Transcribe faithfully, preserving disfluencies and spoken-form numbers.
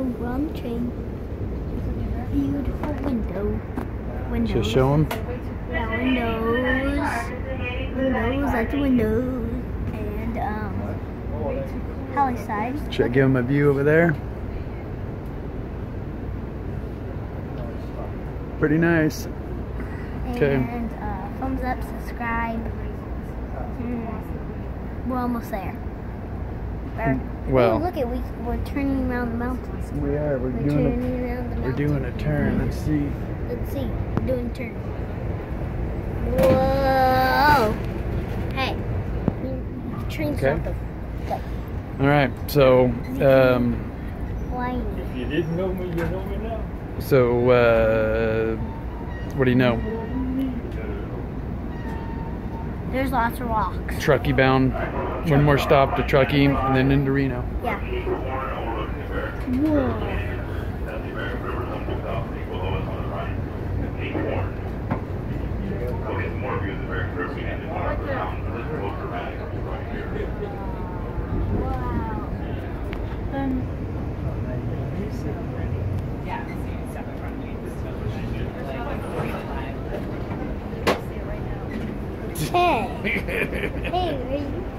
we're on the train. Beautiful window. Windows. Just show them. Yeah, windows. Windows, that's the windows. And, um, Holly side. Should I give them a view over there? Pretty nice. Okay. And, uh, thumbs up, subscribe. Mm, we're almost there. We're, Well, oh, look at we we're turning around the mountains. we are. We're, We're doing turning around the a, we're mountains. doing a turn. Let's see. Let's see. We're doing a turn. Whoa! Hey, the train's Okay. something. Go. All right. So, um, Flying. If you didn't know me, you know me now. so uh, what do you know? There's lots of rocks. Truckee bound. One more stop to Truckee, and then into Reno. Yeah. Whoa. Wow. Um, Hey. Hey, where are you?